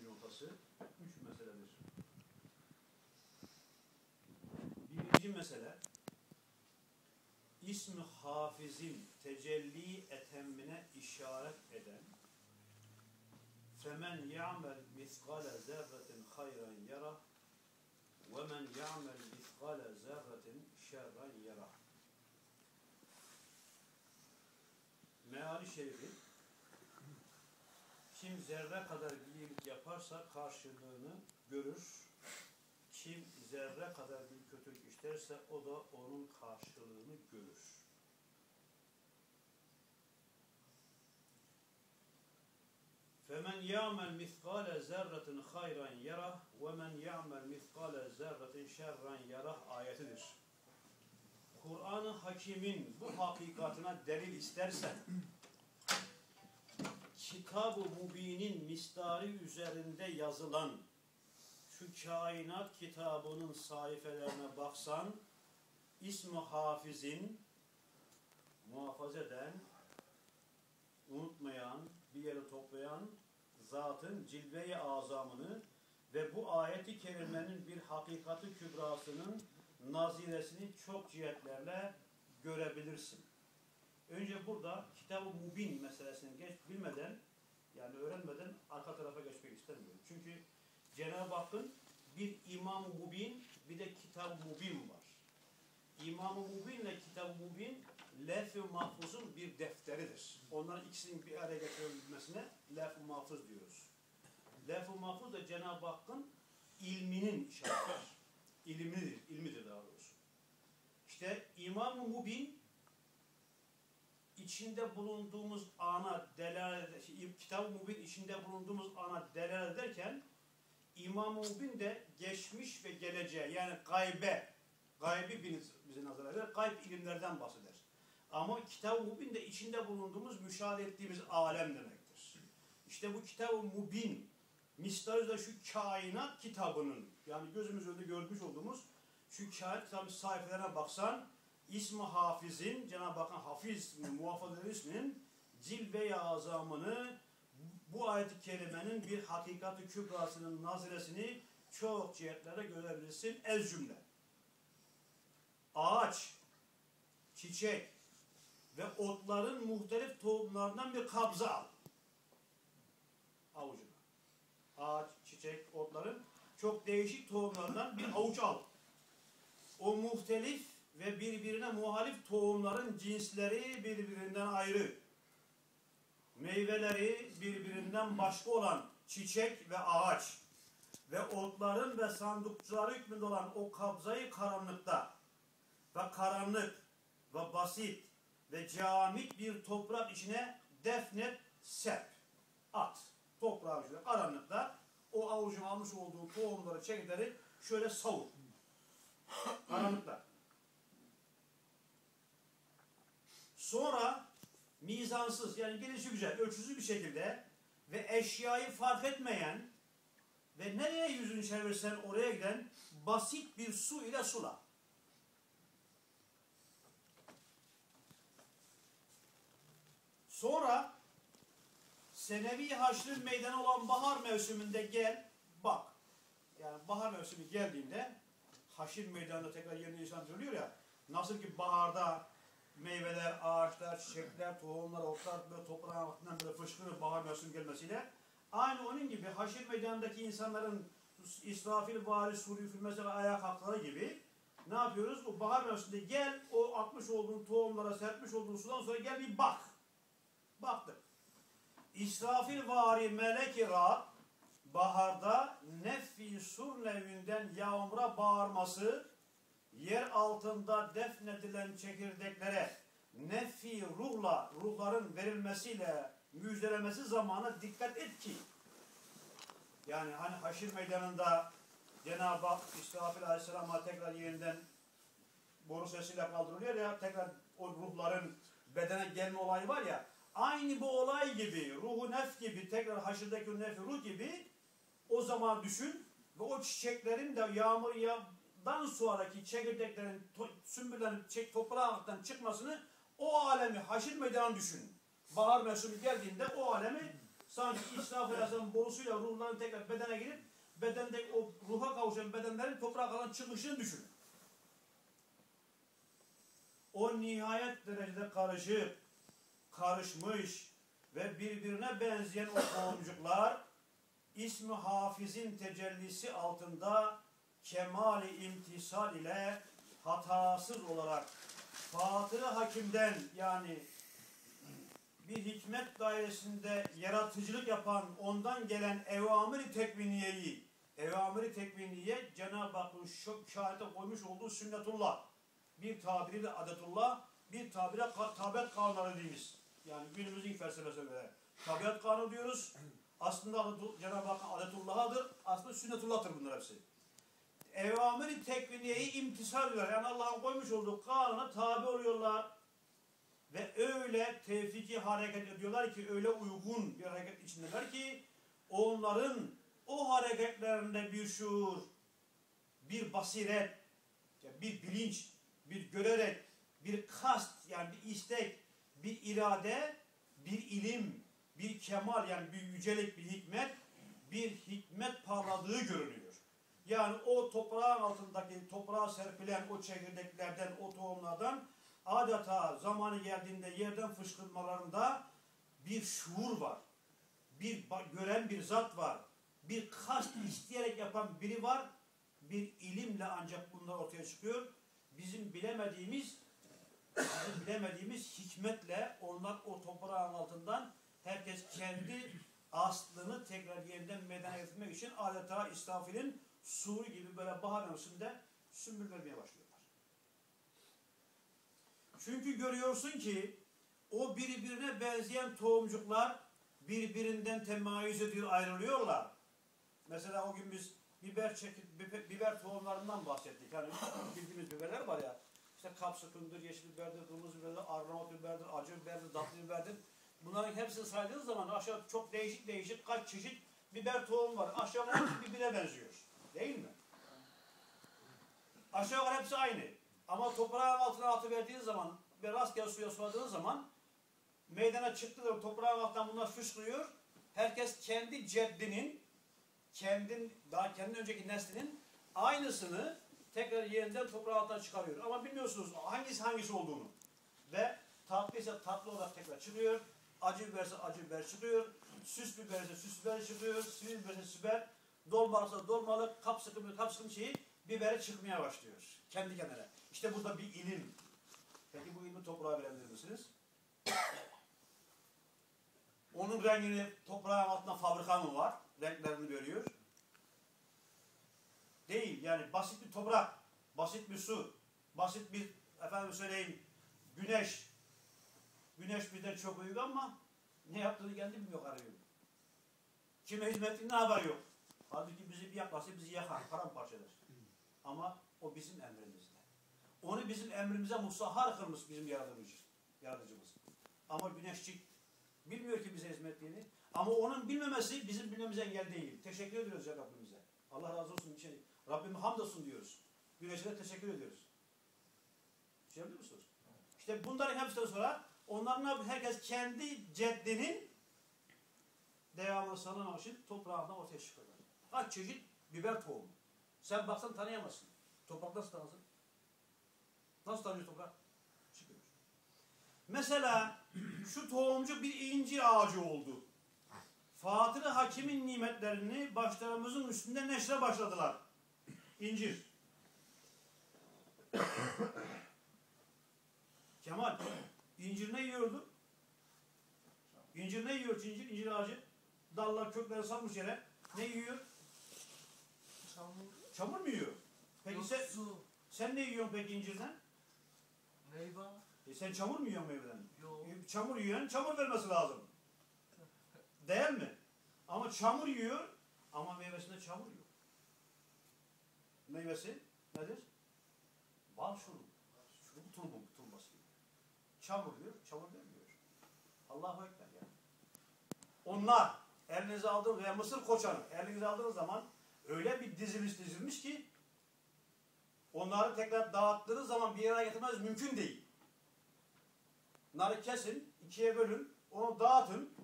noktası 3 meseledir. Birinci mesele, İsm-i Hafiz'in tecelli etemmine işaret eden فَمَنْ يَعْمَلْ مِثْقَالَ زَرَّةٍ خَيْرًا يَرَهُ وَمَنْ يَعْمَلْ مِثْقَالَ زَرَّةٍ شَرًّا يَرَهُ. Meali şerifi, kim zerre kadar bir iyilik yaparsa karşılığını görür, kim zerre kadar bir kötülük işlerse o da onun karşılığını görür. فَمَنْ يَعْمَلْ مِثْقَالَ زَرَّةٍ خَيْرًا يَرَهُ وَمَنْ يَعْمَلْ مِثْقَالَ زَرَّةٍ شَرًّا يَرَهُ ayetidir. Kur'an-ı Hakim'in bu hakikatına delil istersen, Kitab-ı Mubin'in mistarı üzerinde yazılan şu kainat kitabının sayfelerine baksan, İsm-i Hafiz'in muhafaza eden, unutmayan, bir yere toplayan zatın cilve-i azamını ve bu ayeti kerimenin bir hakikati kübrasının naziresini çok cihetlerle görebilirsin. Önce burada Kitab-ı Mubin meselesini bilmeden, yani öğrenmeden arka tarafa geçmek istemiyorum. Çünkü Cenab-ı Hakk'ın bir İmam-ı Mubin, bir de Kitab-ı Mubin var. İmam-ı Mubin ile Kitab-ı Mubin Lef-i Mahfuz'un bir defteridir. Onların ikisinin bir araya getirilmesine Lef-i Mahfuz diyoruz. Lef-i Mahfuz da Cenab-ı Hakk'ın ilminin işaretidir. İlmidir daha doğrusu. İşte İmam-ı Mubin içinde bulunduğumuz ana delalet, Kitab-ı Mubin içinde bulunduğumuz ana delalet ederken İmam-ı Mubin de geçmiş ve geleceğe, yani gaybi bize nazar eder, gayb ilimlerden bahseder. Ama Kitab-ı Mubin de içinde bulunduğumuz, müşahede ettiğimiz alem demektir. İşte bu Kitab-ı Mubin, mistarı da şu kainat kitabının, yani gözümüz önünde görmüş olduğumuz şu kainat kitabı sayfelerine baksan, İsm-i Hafiz'in, Cenab-ı Hakk'ın Hafiz, muhafaza isminin cilve-i azamını, bu ayet-i kerimenin bir hakikati kübrasının naziresini çok cihetlere görebilirsin. Ez cümle. Ağaç, çiçek ve otların muhtelif tohumlarından bir kabza al. Avucuna. Ağaç, çiçek, otların çok değişik tohumlarından bir avuç al. O muhtelif ve birbirine muhalif tohumların cinsleri birbirinden ayrı. Meyveleri birbirinden başka olan çiçek ve ağaç ve otların ve sandıkçıları hükmünde olan o kabzayı karanlıkta ve karanlık ve basit ve camit bir toprak içine defnet, sep, at. Toprağın içine karanlıkta o avucun almış olduğu tohumları, çekirdekleri şöyle savur. Karanlıkta. Sonra mizansız, yani gelişi güzel, ölçüsüz bir şekilde ve eşyayı fark etmeyen ve nereye yüzünü çevirsen oraya giden basit bir su ile sula. Sonra senevi haşrın meydanı olan bahar mevsiminde gel, bak. Yani bahar mevsimi geldiğinde haşir meydanında tekrar yerine insan söylüyor ya, nasıl ki baharda meyveler, ağaçlar, çiçekler, tohumlar, otlar böyle toprağın altından böyle fışkırır bahar mevsim gelmesiyle. Aynı onun gibi haşir meydanındaki insanların İsrafil vari suri üfürmesi ve ayağa kalktığı gibi ne yapıyoruz? O bahar mevsiminde gel, o atmış olduğun tohumlara, serpmiş olduğun sudan sonra gel bir bak. Baktık. İsrafil vari melek-i Ra baharda nef-i sur nevinden yağmura bağırması, yer altında defnedilen çekirdeklere nef-i ruhla, ruhların verilmesiyle müjdelemesi zamanı dikkat et ki, yani hani haşir meydanında Cenab-ı Hak İsrafil Aleyhisselam'a tekrar yeniden boru sesiyle kaldırılıyor ya, tekrar o ruhların bedene gelme olayı var ya, aynı bu olay gibi, ruhu nef gibi, tekrar haşirdeki nef-i ruh gibi o zaman düşün ve o çiçeklerin de yağmurdan sonraki çekirdeklerin, sümbüllerin toprağın çıkmasını, o alemi, haşir meydanı düşün. Bahar mevsimi geldiğinde o alemi sanki İsrafil Aleyhisselam borusuyla ruhların tekrar bedene girip bedendeki o ruha kavuşan bedenlerin toprağa kalan çıkışını düşünün. O nihayet derecede karışık, karışmış ve birbirine benzeyen o tohumcuklar İsmi Hafiz'in tecellisi altında kemal-i imtisal ile hatasız olarak Fatır-ı Hakim'den, yani bir hikmet dairesinde yaratıcılık yapan, ondan gelen evamir-i tekviniye Cenab-ı Hakk'ın şahite koymuş olduğu sünnetullah, bir tabiriyle adetullah, bir tabiriyle tabiat kanunu dediğimiz, yani günümüzün felsefesine göre tabiat kanunu diyoruz. Aslında Cenab-ı Hakk'ın adetullah'adır. Aslında sünnetullah'tır bunlar hepsi. Evamir-i tekviniyeyi imtisal ediyorlar. Yani Allah'ın koymuş olduğu kanuna tabi oluyorlar. Ve öyle tevfiki hareket ediyorlar ki, öyle uygun bir hareket içindeler ki, onların o hareketlerinde bir şuur, bir basiret, bir bilinç, bir görerek, bir kast, yani bir istek, bir irade, bir ilim, bir kemal, yani bir yücelik, bir hikmet parladığı görünüyor. Yani o toprağın altındaki, toprağa serpilen o çekirdeklerden, o tohumlardan adeta zamanı geldiğinde yerden fışkırmalarında bir şuur var. Bir gören bir zat var. Bir kast isteyerek yapan biri var. Bir ilimle ancak bunlar ortaya çıkıyor. Bizim bilemediğimiz hikmetle onlar o toprağın altından herkes kendi aslını tekrar yeniden meydana getirmek için adeta İsrafil'in suru gibi böyle bahar mevsiminde sümbül vermeye başlıyorlar. Çünkü görüyorsun ki o birbirine benzeyen tohumcuklar birbirinden temayüz ediyor, ayrılıyorlar. Mesela o gün biz biber tohumlarından bahsettik. Hani bildiğimiz biberler var ya, işte kapsıkındır, yeşil biberdir, kırmızı biberdir, arnavut biberdir, acı biberdir, tatlı biberdir. Bunların hepsini saydığınız zaman aşağı çok değişik kaç çeşit biber tohum var. Aşağı yukarı birbirine benziyor. Değil mi? Aşağı yukarı hepsi aynı. Ama toprağın altına atıverdiğiniz zaman ve rastgele suya suladığınız zaman meydana çıktığı zaman toprağın altından bunlar fışkırıyor. Herkes kendi ceddinin, kendinden önceki neslinin aynısını tekrar yeniden toprağın altından çıkarıyor. Ama bilmiyorsunuz hangisi olduğunu. Ve tatlıysa tatlı olarak tekrar çıkıyor. Acı biberse acı biber çıkıyor. Süs biberse süs biber çıkıyor. Sivil biberse süs biber. Dolmalıksa dolmalık, kapsıkım şeyi biberi çıkmaya başlıyor. Kendi kendine. İşte burada bir ilim. Peki bu ilmi toprağa verebilir misiniz? Onun rengini toprağın altında fabrika mı var? Renklerini veriyor. Değil. Yani basit bir toprak, basit bir su, basit bir güneş. Güneş bizden çok büyük ama ne yaptığını kendi bilmiyor, arıyor. Kime hizmet ettiğini haberi yok. Halbuki bizi bir yaklaşsa bizi yakar, paramparça eder. Ama o bizim emrimizde. Onu bizim emrimize musahhar kılmış bizim yaratıcımız. Ama güneşçik bilmiyor ki bize hizmet ettiğini. Ama onun bilmemesi bizim bilmemize engel değil. Teşekkür ediyoruz ya Rabbimize. Allah razı olsun. Rabbime hamdolsun diyoruz. Güneşe de teşekkür ediyoruz. Şey biliyor musunuz? İşte bunların hepsinden sonra onların herkes kendi ceddinin devamını sağlamak için toprağından ortaya çıkıyorlar. Kaç çeşit biber tohumu. Sen baksan tanıyamazsın. Toprak nasıl tanısın? Nasıl tanıyor toprak? Çıkıyor. Mesela şu tohumcu bir incir ağacı oldu. Fatır-ı Hakim'in nimetlerini başlarımızın üstünde neşre başladılar. İncir. Kemal, incir ne yiyordu? İncir ne yiyor? İncir ağacı. Dallar, kökleri sarmış yere. Ne yiyor? Çamur mu yiyor? Peki sen ne yiyorsun peki incirden? Meyve. Sen çamur mu yiyorsun meyveden? Yok. Çamur yiyen çamur vermesi lazım. Değil mi? Ama çamur yiyor ama meyvesinde çamur yok. Meyvesi nedir? Bal şurubu. Şurubu turbası gibi. Çamur yiyor, çamur vermiyor. Allahu Ekber ya. Onlar elinize aldığınız veya mısır koçanı elinize aldığınız zaman öyle bir dizilmiş ki onları tekrar dağıttığınız zaman bir yere getirmeniz mümkün değil. Narı kesin, ikiye bölün, onu dağıtın.